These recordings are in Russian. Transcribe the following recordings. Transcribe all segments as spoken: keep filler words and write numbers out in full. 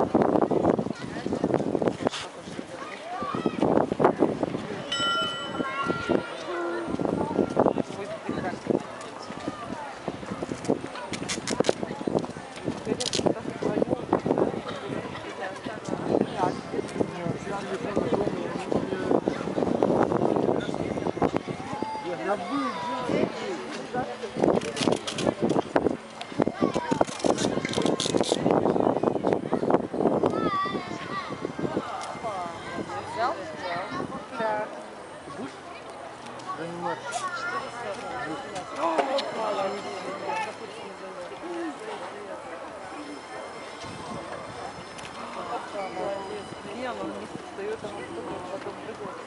Не, он не встает, а потом приходит.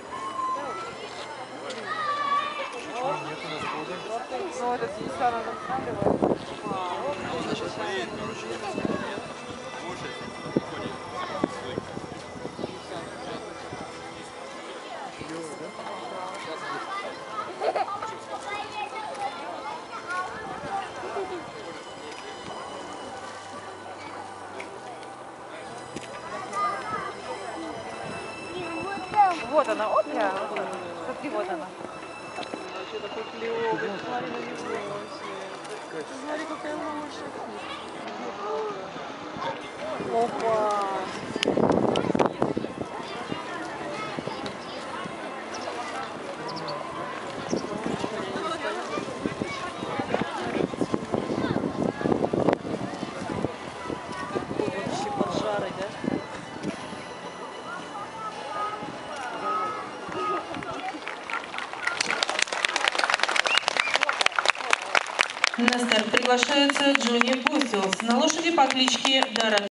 Ну, это здесь она застраивает. Сейчас поедет, короче, кушать, выходит. Вот она, оп, я. Смотри, вот она. Вообще такой клевый. Смотри на него вообще. Смотри, какая лучшая. Опа. Вообще поджарый, да? На старт приглашается Джонни Бусилс на лошади по кличке Дара.